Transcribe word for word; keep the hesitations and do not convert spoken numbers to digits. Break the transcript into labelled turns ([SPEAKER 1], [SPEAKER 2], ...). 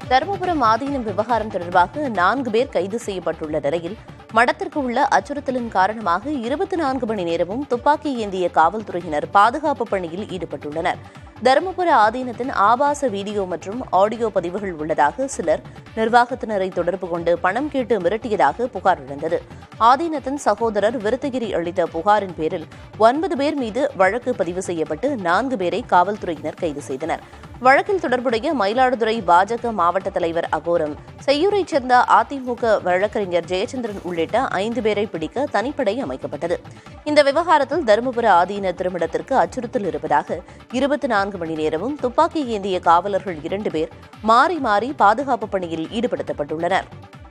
[SPEAKER 1] தருமபுரம் ஆதீனம் விவகாரம் தொடர்பாக நான்கு பேர் கைது செய்யப்பட்டுள்ள நிலையில் மடத்திற்கு உள்ள அச்சுறுத்தலின் காரணமாக இருபத்தி நான்கு மணி நேரமும் துப்பாக்கி ஏந்திய காவல்துறையினர் பாதுகாப்பு பணியில் ஈடுபட்டுள்ளனர். தருமபுர ஆதீனத்தின் ஆபாச வீடியோ மற்றும் ஆடியோ பதிவுகள் உள்ளதாக சிலர் நிர்வாகத்தினரை தொடர்பு கொண்டு பணம் கேட்டு மிரட்டியதாக புகார் எழுந்தது. ஆதீனத்தின் சகோதரர் விருத்தகிரி அளித்த புகாரின் பேரில் ஒன்பது பேர் மீது வழக்கு பதிவு செய்யப்பட்டு நான்கு பேரை காவல்துறையினர் கைது செய்தனர். வழக்கில் தொடர்புடைய மயிலாடுதுறை பாஜக மாவட்ட தலைவர் அகோரம், செய்யூரைச் சேர்ந்த அதிமுக வழக்கறிஞர் ஜெயச்சந்திரன் உள்ளிட்ட ஐந்து பேரை பிடிக்க தனிப்படை அமைக்கப்பட்டது. இந்த விவகாரத்தில் தருமபுர ஆதீன திருமணத்திற்கு அச்சுறுத்தல் இருப்பதாக இருபத்தி நான்கு மணி நேரமும் துப்பாக்கி ஏந்திய காவலர்கள் இரண்டு பேர் மாறி மாறி பாதுகாப்பு பணியில் ஈடுபடுத்தப்பட்டுள்ளனர்.